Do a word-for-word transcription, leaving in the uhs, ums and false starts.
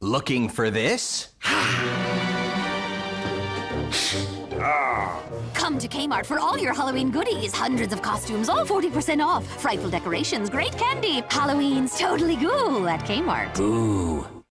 Looking for this? Come to Kmart for all your Halloween goodies. Hundreds of costumes, all forty percent off. Frightful decorations, great candy. Halloween's totally cool at Kmart. Ooh.